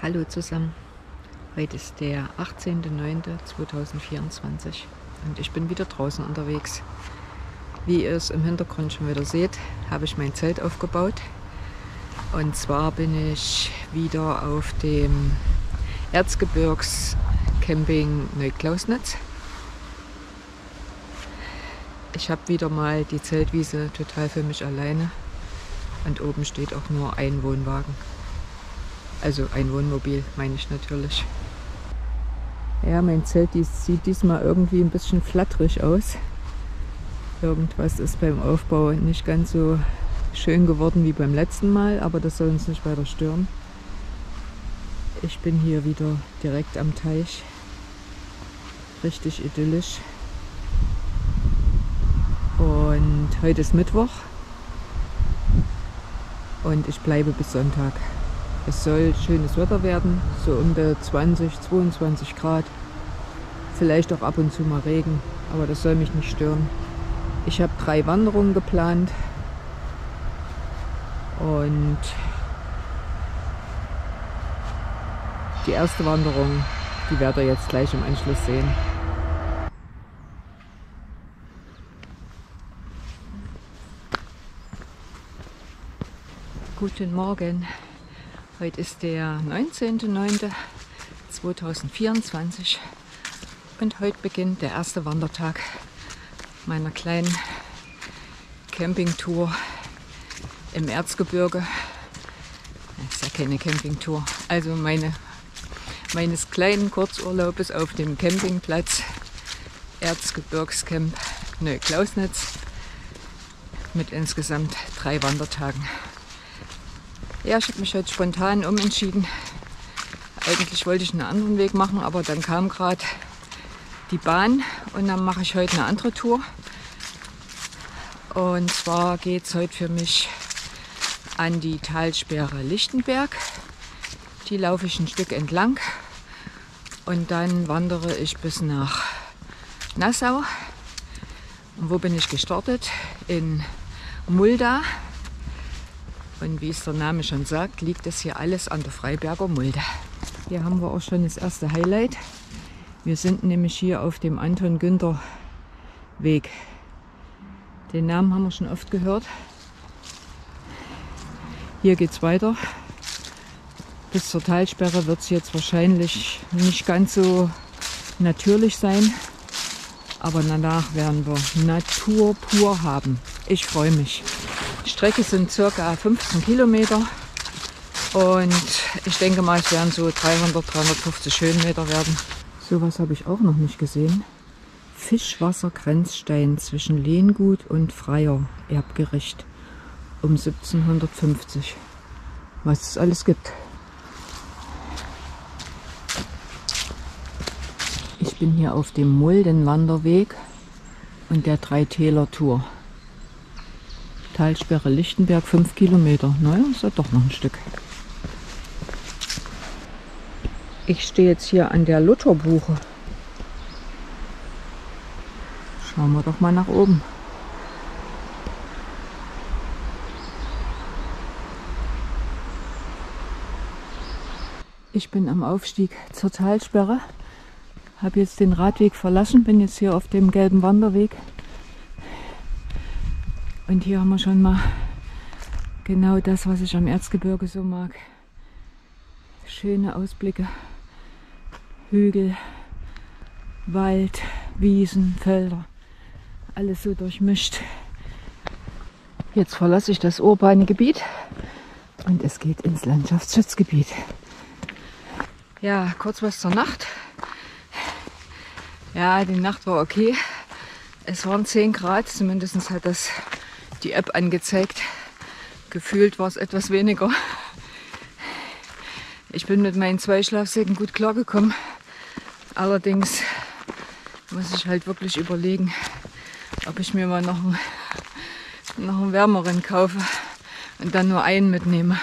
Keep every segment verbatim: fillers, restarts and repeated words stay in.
Hallo zusammen, heute ist der achtzehnter neunter zweitausendvierundzwanzig und ich bin wieder draußen unterwegs. Wie ihr es im Hintergrund schon wieder seht, habe ich mein Zelt aufgebaut. Und zwar bin ich wieder auf dem Erzgebirgscamping Neuklausnitz. Ich habe wieder mal die Zeltwiese total für mich alleine und oben steht auch nur ein Wohnwagen. Also ein Wohnmobil, meine ich natürlich. Ja, mein Zelt dies, sieht diesmal irgendwie ein bisschen flatterig aus. Irgendwas ist beim Aufbau nicht ganz so schön geworden wie beim letzten Mal, aber das soll uns nicht weiter stören. Ich bin hier wieder direkt am Teich. Richtig idyllisch. Und heute ist Mittwoch. Und ich bleibe bis Sonntag. Es soll schönes Wetter werden, so um die zwanzig, zweiundzwanzig Grad. Vielleicht auch ab und zu mal Regen, aber das soll mich nicht stören. Ich habe drei Wanderungen geplant und die erste Wanderung, die werdet ihr jetzt gleich im Anschluss sehen. Guten Morgen. Heute ist der neunzehnter neunter zweitausendvierundzwanzig und heute beginnt der erste Wandertag meiner kleinen Campingtour im Erzgebirge. Das ist ja keine Campingtour, also meine, meines kleinen Kurzurlaubes auf dem Campingplatz Erzgebirgscamp Neuklausnitz mit insgesamt drei Wandertagen. Ja, ich habe mich heute spontan umentschieden. Eigentlich wollte ich einen anderen Weg machen, aber dann kam gerade die Bahn und dann mache ich heute eine andere Tour. Und zwar geht es heute für mich an die Talsperre Lichtenberg. Die laufe ich ein Stück entlang und dann wandere ich bis nach Nassau. Und wo bin ich gestartet? In Mulda. Und wie es der Name schon sagt, liegt das hier alles an der Freiberger Mulde. Hier haben wir auch schon das erste Highlight. Wir sind nämlich hier auf dem Anton-Günther-Weg. Den Namen haben wir schon oft gehört. Hier geht es weiter. Bis zur Talsperre wird es jetzt wahrscheinlich nicht ganz so natürlich sein. Aber danach werden wir Natur pur haben. Ich freue mich. Die Strecke sind ca. fünfzehn Kilometer und ich denke mal, es werden so dreihundert, dreihundertfünfzig Höhenmeter werden. Sowas habe ich auch noch nicht gesehen. Fischwassergrenzstein zwischen Lehngut und Freier Erbgericht um siebzehnhundertfünfzig. Was es alles gibt. Ich bin hier auf dem Muldenwanderweg und der Drei-Täler-Tour. Talsperre Lichtenberg, fünf Kilometer. Naja, ist ja doch noch ein Stück. Ich stehe jetzt hier an der Lutherbuche. Schauen wir doch mal nach oben. Ich bin am Aufstieg zur Talsperre. Habe jetzt den Radweg verlassen, bin jetzt hier auf dem gelben Wanderweg. Und hier haben wir schon mal genau das, was ich am Erzgebirge so mag. Schöne Ausblicke, Hügel, Wald, Wiesen, Felder, alles so durchmischt. Jetzt verlasse ich das urbane Gebiet und es geht ins Landschaftsschutzgebiet. Ja, kurz was zur Nacht. Ja, die Nacht war okay. Es waren zehn Grad, zumindest hat das die App angezeigt. Gefühlt war es etwas weniger. Ich bin mit meinen zwei Schlafsäcken gut klargekommen. Allerdings muss ich halt wirklich überlegen, ob ich mir mal noch einen, noch einen wärmeren kaufe und dann nur einen mitnehme.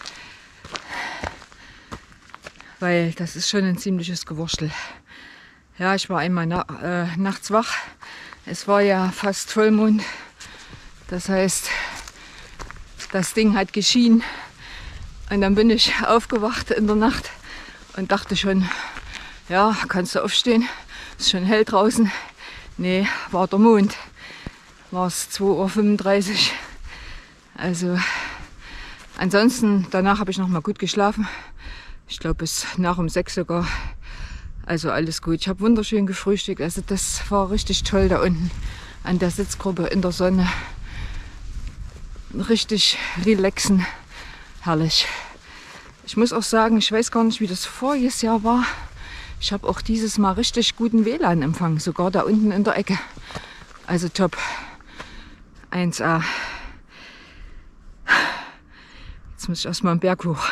Weil das ist schon ein ziemliches Gewurstel. Ja, ich war einmal na äh, nachts wach. Es war ja fast Vollmond. Das heißt, das Ding hat geschienen Und dann bin ich aufgewacht in der Nacht und dachte schon, ja, kannst du aufstehen, ist schon hell draußen. Nee, war der Mond, war es zwei Uhr fünfunddreißig. Also ansonsten, danach habe ich noch mal gut geschlafen. Ich glaube bis nach um sechs sogar. Also alles gut. Ich habe wunderschön gefrühstückt. Also das war richtig toll da unten an der Sitzgruppe in der Sonne. Richtig relaxen. Herrlich. Ich muss auch sagen, ich weiß gar nicht, wie das voriges Jahr war. Ich habe auch dieses Mal richtig guten W L A N-Empfang. Sogar da unten in der Ecke. Also top. eins A. Jetzt muss ich erstmal einen Berg hoch.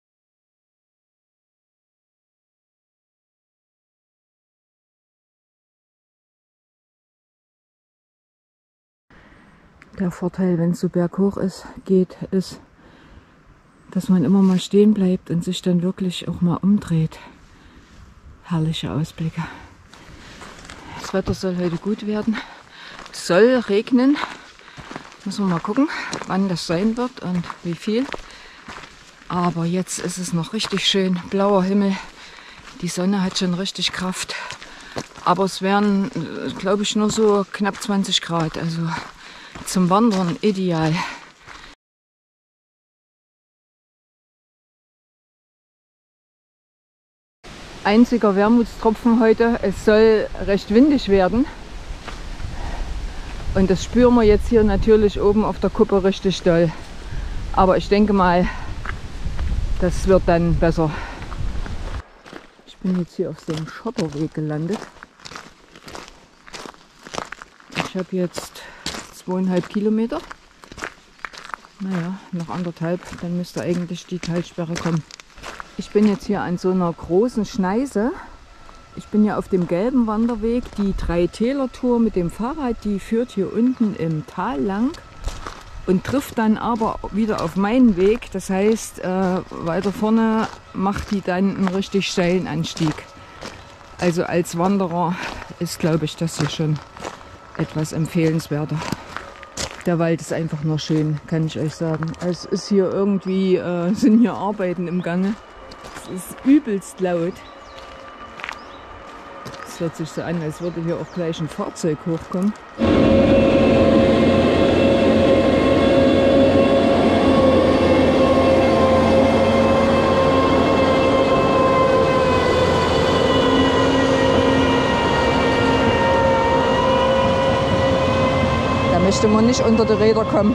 Der Vorteil, wenn es so berghoch ist, geht, ist, dass man immer mal stehen bleibt und sich dann wirklich auch mal umdreht. Herrliche Ausblicke. Das Wetter soll heute gut werden. Es soll regnen. Müssen wir mal gucken, wann das sein wird und wie viel. Aber jetzt ist es noch richtig schön. Blauer Himmel. Die Sonne hat schon richtig Kraft. Aber es wären, glaube ich, nur so knapp zwanzig Grad. Also zum Wandern ideal. Einziger Wermutstropfen heute, es soll recht windig werden. Und das spüren wir jetzt hier natürlich oben auf der Kuppe richtig doll. Aber ich denke mal, das wird dann besser. Ich bin jetzt hier auf so einem Schotterweg gelandet. Ich habe jetzt zweieinhalb Kilometer. Naja, noch anderthalb, dann müsste eigentlich die Talsperre kommen. Ich bin jetzt hier an so einer großen Schneise. Ich bin ja auf dem gelben Wanderweg. Die Drei-Täler-Tour mit dem Fahrrad, die führt hier unten im Tal lang und trifft dann aber wieder auf meinen Weg. Das heißt, äh, weiter vorne macht die dann einen richtig steilen Anstieg. Also als Wanderer ist, glaube ich, das hier schon etwas empfehlenswerter. Der Wald ist einfach nur schön, kann ich euch sagen. Es ist hier irgendwie, äh, sind hier Arbeiten im Gange. Es ist übelst laut. Es hört sich so an, als würde hier auch gleich ein Fahrzeug hochkommen. Da möchte man nicht unter die Räder kommen.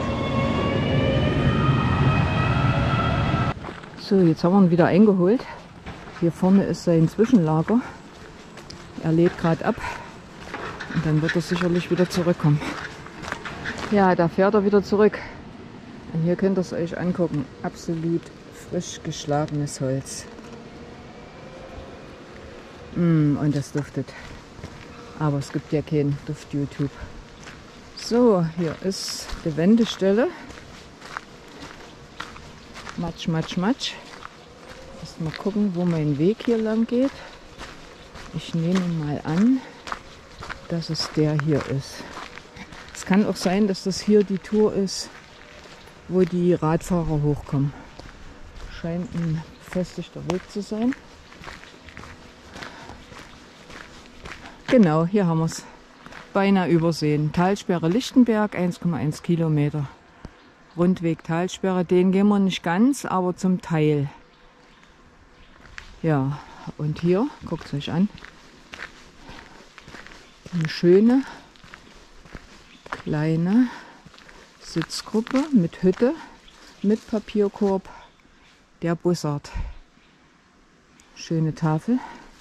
So, jetzt haben wir ihn wieder eingeholt. Hier vorne ist sein Zwischenlager. Er lädt gerade ab und dann wird er sicherlich wieder zurückkommen. Ja, da fährt er wieder zurück. Und hier könnt ihr es euch angucken. Absolut frisch geschlagenes Holz. Mm, und das duftet. Aber es gibt ja kein Duft-YouTube. So, hier ist die Wendestelle. Matsch, Matsch, Matsch. Erst mal gucken, wo mein Weg hier lang geht. Ich nehme mal an, dass es der hier ist. Es kann auch sein, dass das hier die Tour ist, wo die Radfahrer hochkommen. Scheint ein befestigter Weg zu sein. Genau, hier haben wir es. Beinahe übersehen. Talsperre Lichtenberg, eins Komma eins Kilometer. Rundweg Talsperre, den gehen wir nicht ganz, aber zum Teil. Ja, und hier, guckt es euch an, eine schöne kleine Sitzgruppe mit Hütte, mit Papierkorb, der Bussard. Schöne Tafel.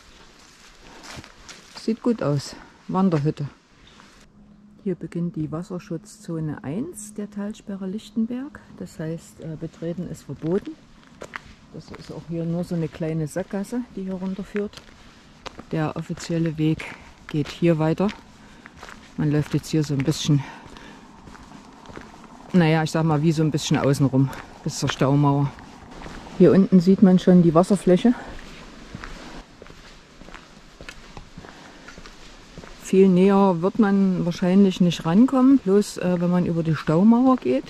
Sieht gut aus. Wanderhütte. Hier beginnt die Wasserschutzzone eins der Talsperre Lichtenberg. Das heißt, äh, Betreten ist verboten. Das ist auch hier nur so eine kleine Sackgasse, die hier runterführt. Der offizielle Weg geht hier weiter. Man läuft jetzt hier so ein bisschen, naja, ich sag mal, wie so ein bisschen außenrum bis zur Staumauer. Hier unten sieht man schon die Wasserfläche. Viel näher wird man wahrscheinlich nicht rankommen, bloß äh, wenn man über die Staumauer geht.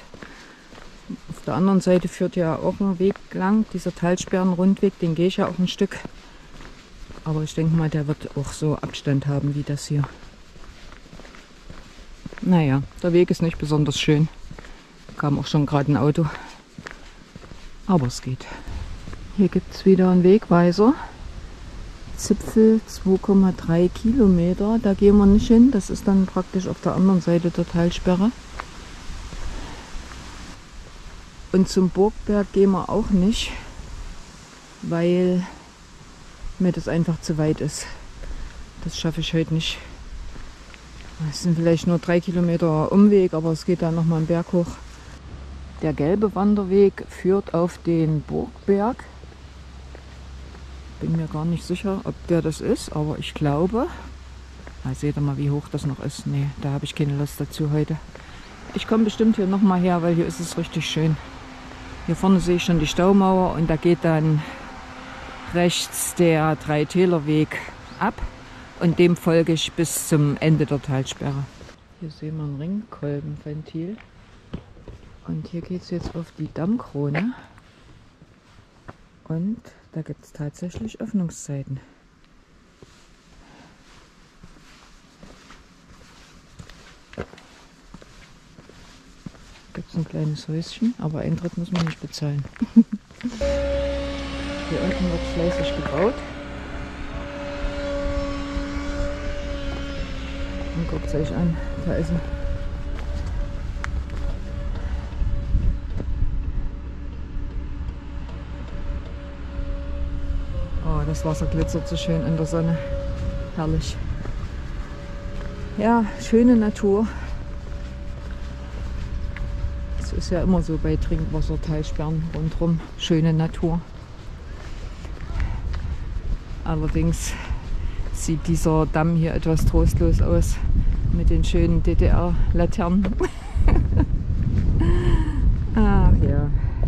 Auf der anderen Seite führt ja auch ein Weg lang, dieser Talsperrenrundweg, den gehe ich ja auch ein Stück. Aber ich denke mal, der wird auch so Abstand haben wie das hier. Naja, der Weg ist nicht besonders schön. Kam auch schon gerade ein Auto. Aber es geht. Hier gibt es wieder einen Wegweiser. Zipfel zwei Komma drei Kilometer. Da gehen wir nicht hin. Das ist dann praktisch auf der anderen Seite der Talsperre. Und zum Burgberg gehen wir auch nicht, weil mir das einfach zu weit ist. Das schaffe ich heute nicht. Es sind vielleicht nur drei Kilometer Umweg, aber es geht dann nochmal einen Berg hoch. Der gelbe Wanderweg führt auf den Burgberg. Bin mir gar nicht sicher, ob der das ist, aber ich glaube. Na, seht ihr mal, wie hoch das noch ist. Nee, da habe ich keine Lust dazu heute. Ich komme bestimmt hier nochmal her, weil hier ist es richtig schön. Hier vorne sehe ich schon die Staumauer und da geht dann rechts der Drei-Täler-Weg ab. Und dem folge ich bis zum Ende der Talsperre. Hier sehen wir ein Ringkolbenventil. Und hier geht es jetzt auf die Dammkrone. Und da gibt es tatsächlich Öffnungszeiten. Gibt es ein kleines Häuschen, aber Eintritt muss man nicht bezahlen. Hier unten wird fleißig gebaut. Und guckt es euch an, da ist er. Oh, das Wasser glitzert so schön in der Sonne. Herrlich. Ja, schöne Natur. Es ist ja immer so bei Trinkwasser, Talsperren rundherum. Schöne Natur. Allerdings sieht dieser Damm hier etwas trostlos aus mit den schönen D D R-Laternen. Ach ja.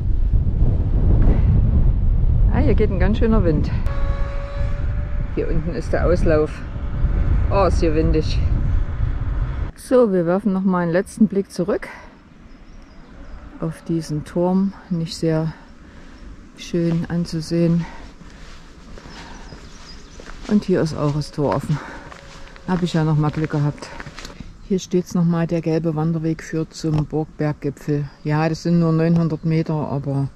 Ah, hier geht ein ganz schöner Wind. Hier unten ist der Auslauf. Oh, ist hier windig. So, wir werfen noch mal einen letzten Blick zurück auf diesen Turm. Nicht sehr schön anzusehen. Und hier ist auch das Tor offen. Habe ich ja noch mal Glück gehabt. Hier steht es nochmal, der gelbe Wanderweg führt zum Burgberggipfel. Ja, das sind nur neunhundert Meter, aber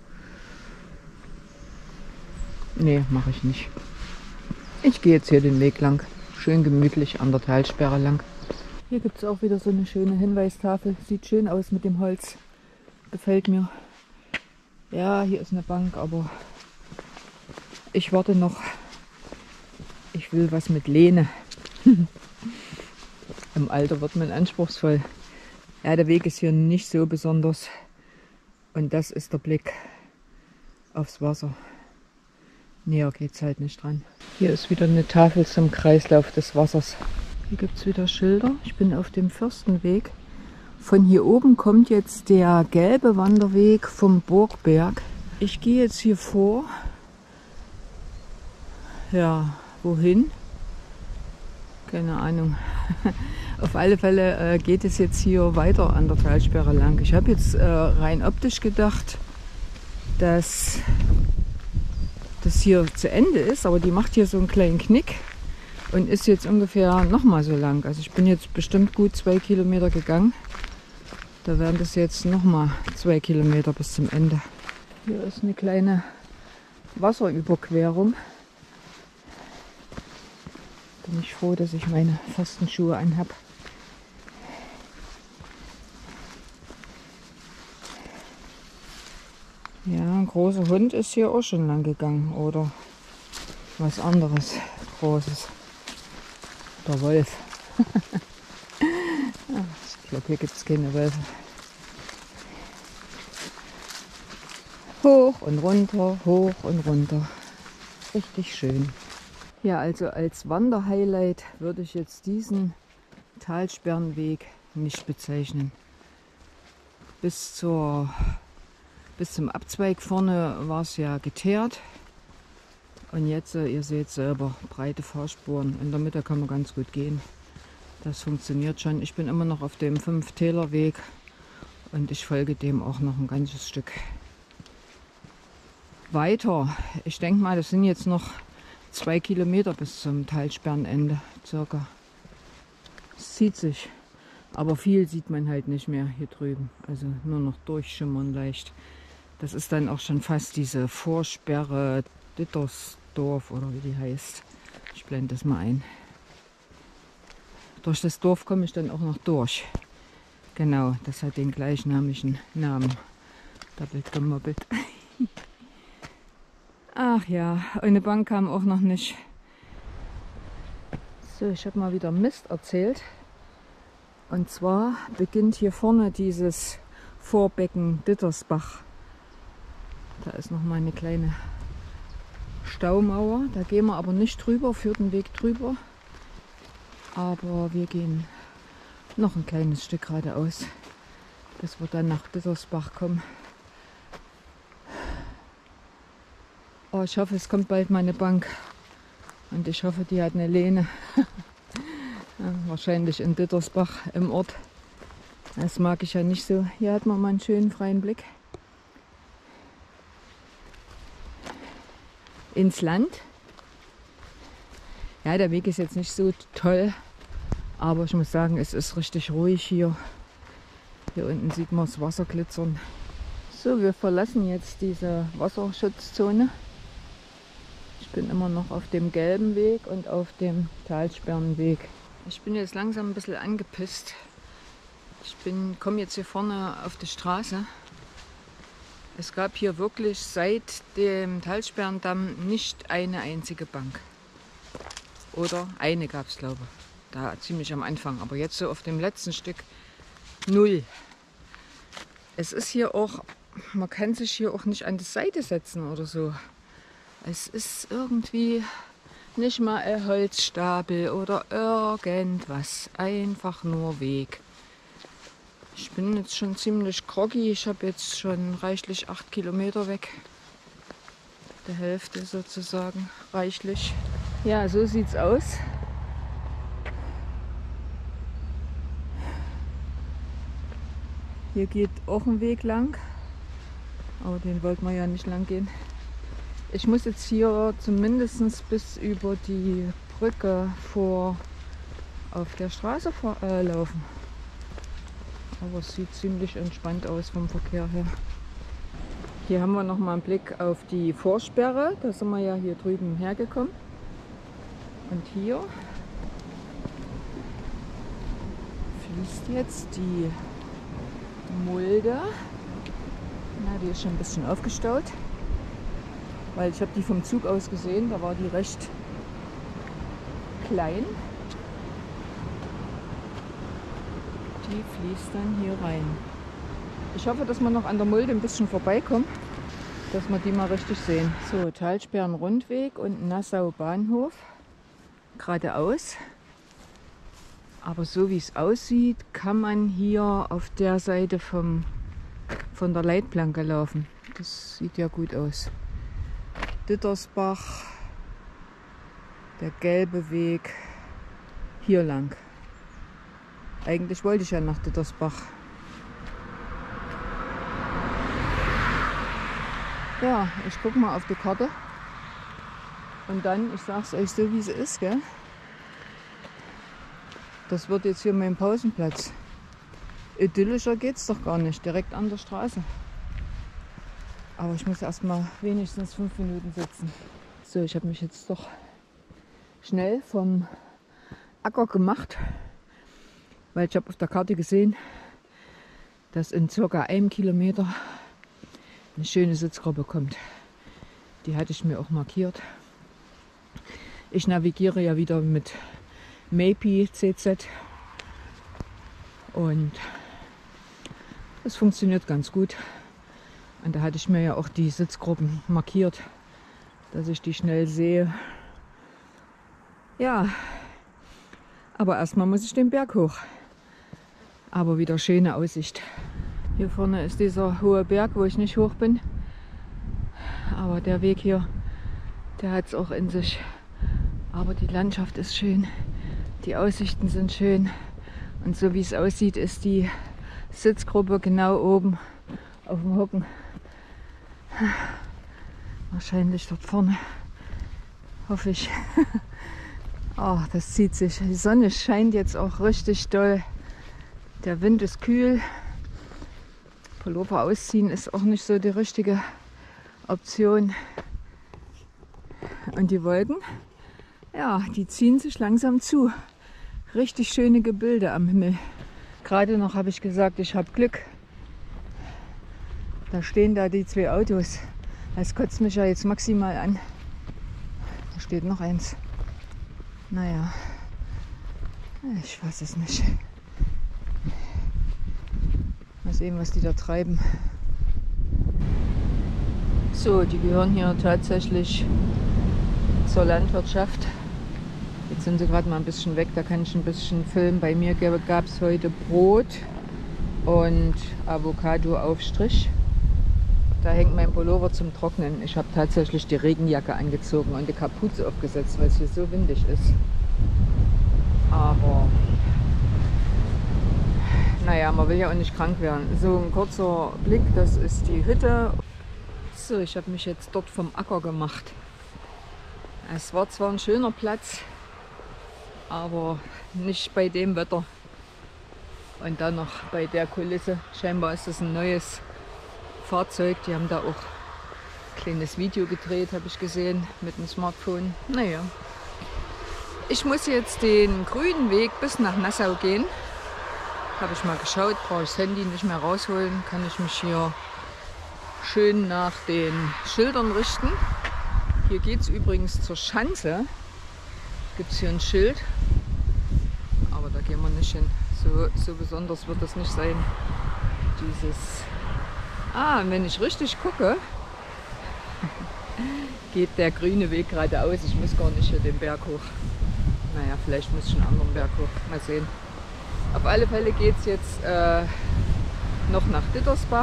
nee, mache ich nicht. Ich gehe jetzt hier den Weg lang. Schön gemütlich an der Talsperre lang. Hier gibt es auch wieder so eine schöne Hinweistafel. Sieht schön aus mit dem Holz. Gefällt mir. Ja, hier ist eine Bank, aber ich warte noch. Ich will was mit Lehne. Im Alter wird man anspruchsvoll. Ja, der Weg ist hier nicht so besonders. Und das ist der Blick aufs Wasser. Näher geht es halt nicht dran. Hier ist wieder eine Tafel zum Kreislauf des Wassers. Hier gibt es wieder Schilder. Ich bin auf dem Fürstenweg. Von hier oben kommt jetzt der gelbe Wanderweg vom Burgberg. Ich gehe jetzt hier vor. Ja, wohin? Keine Ahnung. Auf alle Fälle äh, geht es jetzt hier weiter an der Talsperre lang. Ich habe jetzt äh, rein optisch gedacht, dass das hier zu Ende ist, aber die macht hier so einen kleinen Knick und ist jetzt ungefähr nochmal so lang. Also ich bin jetzt bestimmt gut zwei Kilometer gegangen. Da werden das jetzt nochmal zwei Kilometer bis zum Ende. Hier ist eine kleine Wasserüberquerung. Bin ich froh, dass ich meine festen Schuhe anhab. Ja, ein großer Hund ist hier auch schon lang gegangen oder was anderes Großes. Der Wolf. Ich glaube, hier gibt es keine Wölfe. Hoch und runter, hoch und runter. Richtig schön. Ja, also als Wanderhighlight würde ich jetzt diesen Talsperrenweg nicht bezeichnen. Bis, zur, bis zum Abzweig vorne war es ja geteert. Und jetzt, ihr seht selber, breite Fahrspuren. In der Mitte kann man ganz gut gehen. Das funktioniert schon. Ich bin immer noch auf dem Fünf-Täler-Weg und ich folge dem auch noch ein ganzes Stück weiter. Ich denke mal, das sind jetzt noch zwei Kilometer bis zum Talsperrenende circa. Es zieht sich, aber viel sieht man halt nicht mehr hier drüben. Also nur noch durchschimmern leicht. Das ist dann auch schon fast diese Vorsperre Dittersdorf oder wie die heißt. Ich blende das mal ein. Durch das Dorf komme ich dann auch noch durch. Genau, das hat den gleichnamigen Namen. Doppelt gemoppelt. Ach ja, eine Bank kam auch noch nicht. So, ich habe mal wieder Mist erzählt. Und zwar beginnt hier vorne dieses Vorbecken Dittersbach. Da ist noch mal eine kleine Staumauer. Da gehen wir aber nicht drüber, führt den Weg drüber. Aber wir gehen noch ein kleines Stück geradeaus, bis wir dann nach Dittersbach kommen. Oh, ich hoffe, es kommt bald mal eine Bank. Und ich hoffe, die hat eine Lehne. Ja, wahrscheinlich in Dittersbach im Ort. Das mag ich ja nicht so. Hier hat man mal einen schönen freien Blick ins Land. Ja, der Weg ist jetzt nicht so toll, aber ich muss sagen, es ist richtig ruhig hier. Hier unten sieht man das Wasser glitzern. So, wir verlassen jetzt diese Wasserschutzzone. Ich bin immer noch auf dem gelben Weg und auf dem Talsperrenweg. Ich bin jetzt langsam ein bisschen angepisst. Ich bin, komme jetzt hier vorne auf die Straße. Es gab hier wirklich seit dem Talsperrendamm nicht eine einzige Bank. Oder eine gab es, glaube ich. Da ziemlich am Anfang. Aber jetzt so auf dem letzten Stück null. Es ist hier auch, man kann sich hier auch nicht an die Seite setzen oder so. Es ist irgendwie nicht mal ein Holzstapel oder irgendwas. Einfach nur Weg. Ich bin jetzt schon ziemlich groggy. Ich habe jetzt schon reichlich acht Kilometer weg. Die Hälfte sozusagen reichlich. Ja, so sieht's aus. Hier geht auch ein Weg lang. Aber den wollten wir ja nicht lang gehen. Ich muss jetzt hier zumindest bis über die Brücke vor auf der Straße vor, äh, laufen. Aber es sieht ziemlich entspannt aus vom Verkehr her. Hier haben wir noch mal einen Blick auf die Vorsperre. Da sind wir ja hier drüben hergekommen. Und hier fließt jetzt die Mulde. Na, die ist schon ein bisschen aufgestaut. Weil ich habe die vom Zug aus gesehen, da war die recht klein. Die fließt dann hier rein. Ich hoffe, dass wir noch an der Mulde ein bisschen vorbeikommen, dass wir die mal richtig sehen. So, Talsperren-Rundweg und Nassau Bahnhof. Geradeaus. Aber so wie es aussieht, kann man hier auf der Seite vom, von der Leitplanke laufen. Das sieht ja gut aus. Dittersbach, der gelbe Weg, hier lang. Eigentlich wollte ich ja nach Dittersbach. Ja, ich gucke mal auf die Karte und dann, ich sag's euch so wie es ist, gell? Das wird jetzt hier mein Pausenplatz. Idyllischer geht's doch gar nicht, direkt an der Straße. Aber ich muss erst mal wenigstens fünf Minuten sitzen. So, ich habe mich jetzt doch schnell vom Acker gemacht, weil ich habe auf der Karte gesehen, dass in circa einem Kilometer eine schöne Sitzgruppe kommt. Die hatte ich mir auch markiert. Ich navigiere ja wieder mit Mapi C Z und es funktioniert ganz gut. Und da hatte ich mir ja auch die Sitzgruppen markiert, dass ich die schnell sehe. Ja, aber erstmal muss ich den Berg hoch. Aber wieder schöne Aussicht. Hier vorne ist dieser hohe Berg, wo ich nicht hoch bin. Aber der Weg hier, der hat es auch in sich. Aber die Landschaft ist schön, die Aussichten sind schön. Und so wie es aussieht, ist die Sitzgruppe genau oben auf dem Hocken. Wahrscheinlich dort vorne. Hoffe ich. Oh, das zieht sich. Die Sonne scheint jetzt auch richtig doll. Der Wind ist kühl. Pullover ausziehen ist auch nicht so die richtige Option. Und die Wolken, ja, die ziehen sich langsam zu. Richtig schöne Gebilde am Himmel. Gerade noch habe ich gesagt, ich habe Glück. Da stehen da die zwei Autos. Das kotzt mich ja jetzt maximal an. Da steht noch eins. Naja, ich weiß es nicht. Mal sehen, was die da treiben. So, die gehören hier tatsächlich zur Landwirtschaft. Jetzt sind sie gerade mal ein bisschen weg, da kann ich ein bisschen filmen. Bei mir gab es heute Brot und Avocado-Aufstrich. Da hängt mein Pullover zum Trocknen. Ich habe tatsächlich die Regenjacke angezogen und die Kapuze aufgesetzt, weil es hier so windig ist. Aber naja, man will ja auch nicht krank werden. So ein kurzer Blick, das ist die Hütte. So, ich habe mich jetzt dort vom Acker gemacht. Es war zwar ein schöner Platz, aber nicht bei dem Wetter. Und dann noch bei der Kulisse. Scheinbar ist das ein neues Fahrzeug. Die haben da auch ein kleines Video gedreht, habe ich gesehen, mit dem Smartphone. Naja. Ich muss jetzt den grünen Weg bis nach Nassau gehen. Habe ich mal geschaut, brauche ich das Handy nicht mehr rausholen. Kann ich mich hier schön nach den Schildern richten. Hier geht es übrigens zur Schanze. Gibt es hier ein Schild. Aber da gehen wir nicht hin. So, so besonders wird das nicht sein. Dieses... Ah, und wenn ich richtig gucke, geht der grüne Weg geradeaus. Ich muss gar nicht hier den Berg hoch. Naja, vielleicht muss ich einen anderen Berg hoch. Mal sehen. Auf alle Fälle geht es jetzt äh, noch nach Dittersbach.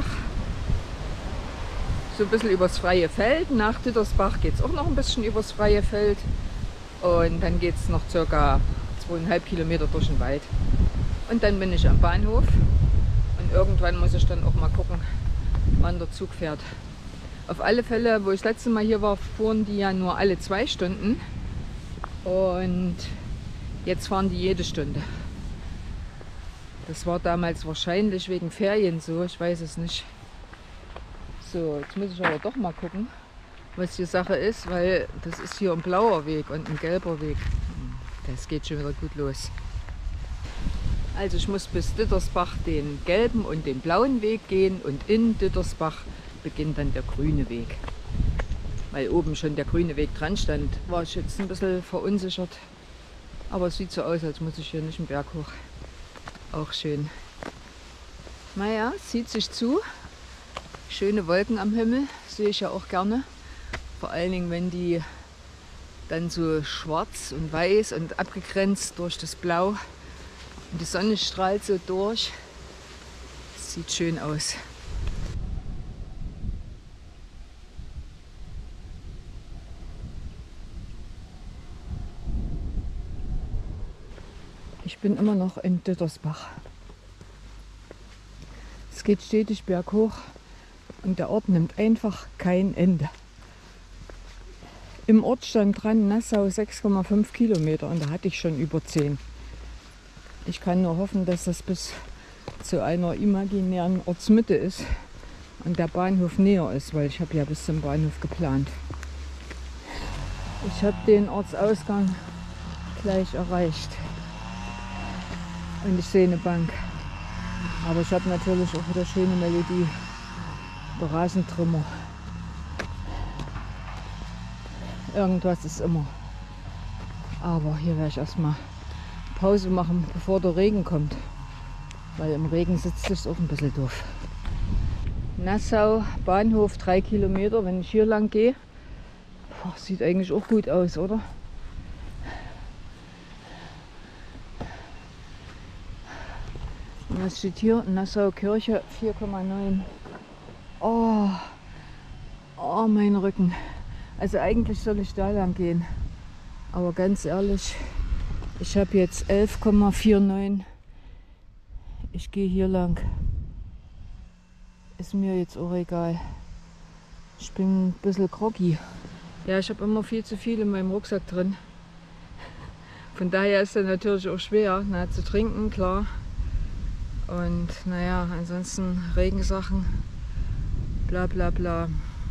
So ein bisschen übers freie Feld. Nach Dittersbach geht es auch noch ein bisschen übers freie Feld. Und dann geht es noch circa zweieinhalb Kilometer durch den Wald. Und dann bin ich am Bahnhof. Und irgendwann muss ich dann auch mal gucken, wann der Zug fährt. Auf alle Fälle, wo ich das letzte Mal hier war, fuhren die ja nur alle zwei Stunden. Und jetzt fahren die jede Stunde. Das war damals wahrscheinlich wegen Ferien so, ich weiß es nicht. So, jetzt muss ich aber doch mal gucken, was hier Sache ist, weil das ist hier ein blauer Weg und ein gelber Weg. Das geht schon wieder gut los. Also ich muss bis Dittersbach den gelben und den blauen Weg gehen und in Dittersbach beginnt dann der grüne Weg. Weil oben schon der grüne Weg dran stand, war ich jetzt ein bisschen verunsichert. Aber es sieht so aus, als muss ich hier nicht einen Berg hoch. Auch schön. Naja, es zieht sich zu. Schöne Wolken am Himmel, sehe ich ja auch gerne. Vor allen Dingen, wenn die dann so schwarz und weiß und abgegrenzt durch das Blau. Und die Sonne strahlt so durch. Sieht schön aus. Ich bin immer noch in Dittersbach. Es geht stetig berghoch und der Ort nimmt einfach kein Ende. Im Ort stand dran Nassau sechs Komma fünf Kilometer und da hatte ich schon über zehn. Ich kann nur hoffen, dass das bis zu einer imaginären Ortsmitte ist und der Bahnhof näher ist, weil ich habe ja bis zum Bahnhof geplant. Ich habe den Ortsausgang gleich erreicht. Und ich sehe eine Bank. Aber ich habe natürlich auch wieder schöne Melodie. Der Rasentrümmer. Irgendwas ist immer. Aber hier werde ich erstmal Pause machen, bevor der Regen kommt. Weil im Regen sitzt es auch ein bisschen doof. Nassau, Bahnhof, drei Kilometer, wenn ich hier lang gehe. Boah, sieht eigentlich auch gut aus, oder? Was steht hier? Nassau Kirche vier Komma neun. Oh, oh, mein Rücken. Also eigentlich soll ich da lang gehen. Aber ganz ehrlich, ich habe jetzt elf Komma neunundvierzig. Ich gehe hier lang. Ist mir jetzt auch egal. Ich bin ein bisschen groggy. Ja, ich habe immer viel zu viel in meinem Rucksack drin. Von daher ist es natürlich auch schwer, na, zu trinken, klar. Und naja, ansonsten Regensachen, bla bla bla.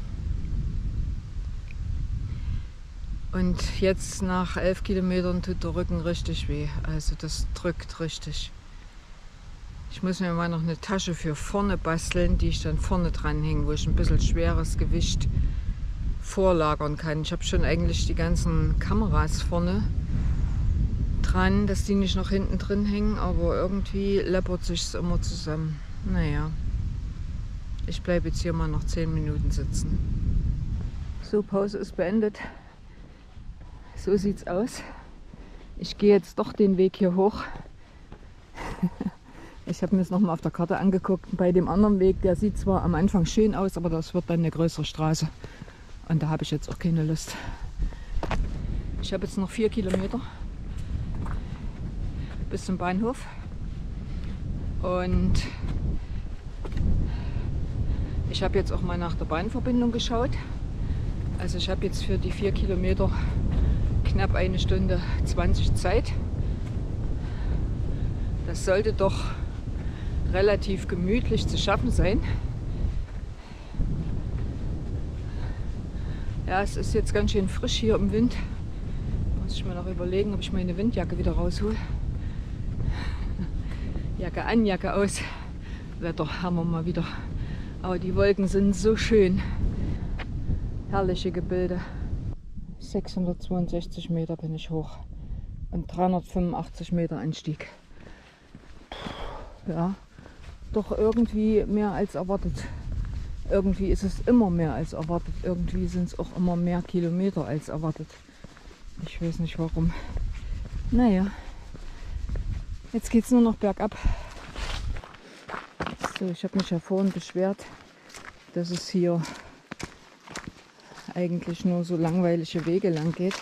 Und jetzt nach elf Kilometern tut der Rücken richtig weh. Also das drückt richtig. Ich muss mir mal noch eine Tasche für vorne basteln, die ich dann vorne dranhänge, wo ich ein bisschen schweres Gewicht vorlagern kann. Ich habe schon eigentlich die ganzen Kameras vorne dran, dass die nicht noch hinten drin hängen, aber irgendwie läppert sich immer zusammen. Naja, ich bleibe jetzt hier mal noch zehn Minuten sitzen. So, Pause ist beendet. So sieht's aus. Ich gehe jetzt doch den Weg hier hoch. Ich habe mir das nochmal auf der Karte angeguckt. Bei dem anderen Weg, der sieht zwar am Anfang schön aus, aber das wird dann eine größere Straße. Und da habe ich jetzt auch keine Lust. Ich habe jetzt noch vier Kilometer bis zum Bahnhof. Und ich habe jetzt auch mal nach der Bahnverbindung geschaut. Also ich habe jetzt für die vier Kilometer knapp eine Stunde zwanzig Zeit. Das sollte doch relativ gemütlich zu schaffen sein. Ja, es ist jetzt ganz schön frisch hier im Wind. Muss ich mir noch überlegen, ob ich meine Windjacke wieder raushole. Jacke an, Jacke aus. Wetter haben wir mal wieder. Aber die Wolken sind so schön. Herrliche Gebilde. sechshundertzweiundsechzig Meter bin ich hoch und dreihundertfünfundachtzig Meter Anstieg. Ja, doch irgendwie mehr als erwartet. Irgendwie ist es immer mehr als erwartet. Irgendwie sind es auch immer mehr Kilometer als erwartet. Ich weiß nicht warum. Naja, jetzt geht es nur noch bergab. So, ich habe mich ja vorhin beschwert, dass es hier eigentlich nur so langweilige Wege lang geht.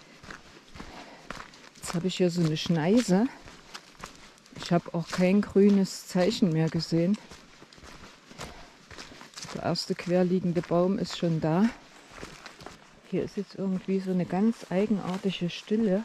Jetzt habe ich hier so eine Schneise. Ich habe auch kein grünes Zeichen mehr gesehen. Der erste querliegende Baum ist schon da. Hier ist jetzt irgendwie so eine ganz eigenartige Stille.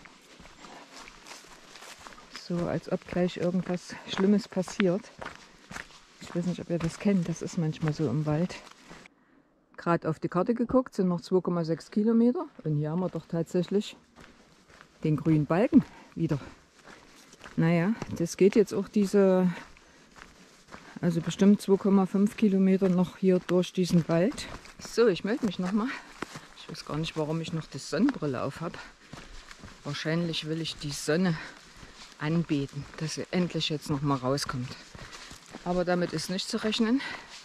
So als ob gleich irgendwas Schlimmes passiert. Ich weiß nicht, ob ihr das kennt. Das ist manchmal so im Wald. Gerade auf die Karte geguckt, sind noch zwei Komma sechs Kilometer. Und hier haben wir doch tatsächlich den grünen Balken wieder. Naja, das geht jetzt auch diese, also bestimmt zwei Komma fünf Kilometer noch hier durch diesen Wald. So, ich melde mich nochmal. Ich weiß gar nicht, warum ich noch die Sonnenbrille auf habe. Wahrscheinlich will ich die Sonne anbeten, dass sie endlich jetzt noch mal rauskommt. Aber damit ist nicht zu rechnen.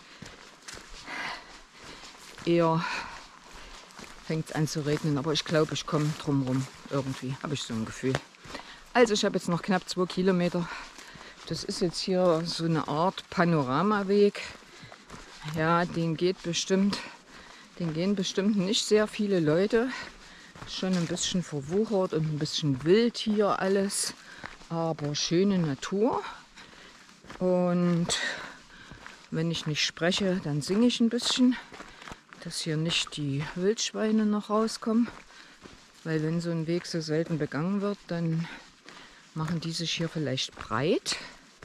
Eher fängt es an zu regnen, aber ich glaube, ich komme drum rum. Irgendwie habe ich so ein Gefühl. Also ich habe jetzt noch knapp zwei Kilometer. Das ist jetzt hier so eine Art Panoramaweg. Ja, den geht bestimmt, den gehen bestimmt nicht sehr viele Leute. Schon ein bisschen verwuchert und ein bisschen wild hier alles. Aber schöne Natur. Und wenn ich nicht spreche, dann singe ich ein bisschen, dass hier nicht die Wildschweine noch rauskommen. Weil wenn so ein Weg so selten begangen wird, dann machen die sich hier vielleicht breit.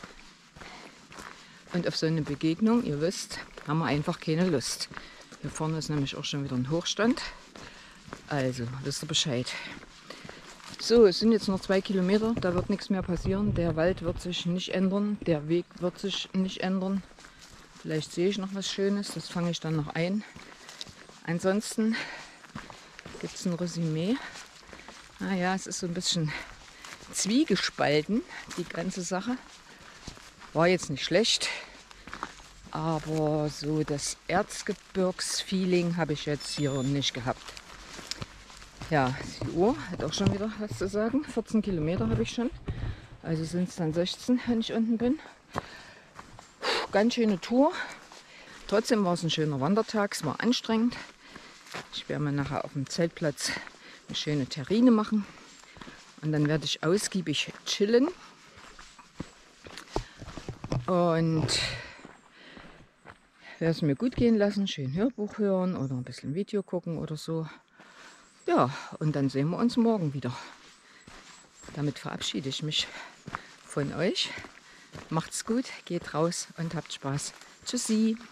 Und auf so eine Begegnung, ihr wisst, haben wir einfach keine Lust. Hier vorne ist nämlich auch schon wieder ein Hochstand. Also, wisst ihr Bescheid. So, es sind jetzt noch zwei Kilometer, da wird nichts mehr passieren. Der Wald wird sich nicht ändern, der Weg wird sich nicht ändern. Vielleicht sehe ich noch was Schönes, das fange ich dann noch ein. Ansonsten gibt es ein Resümee. Naja, es ist so ein bisschen zwiegespalten, die ganze Sache. War jetzt nicht schlecht, aber so das Erzgebirgsfeeling habe ich jetzt hier nicht gehabt. Ja, die Uhr hat auch schon wieder was zu sagen. vierzehn Kilometer habe ich schon. Also sind es dann sechzehn, wenn ich unten bin. Ganz schöne Tour. Trotzdem war es ein schöner Wandertag. Es war anstrengend. Ich werde mir nachher auf dem Zeltplatz eine schöne Terrine machen. Und dann werde ich ausgiebig chillen. Und werde es mir gut gehen lassen, schön Hörbuch hören oder ein bisschen Video gucken oder so. Ja, und dann sehen wir uns morgen wieder. Damit verabschiede ich mich von euch. Macht's gut, geht raus und habt Spaß. Tschüssi.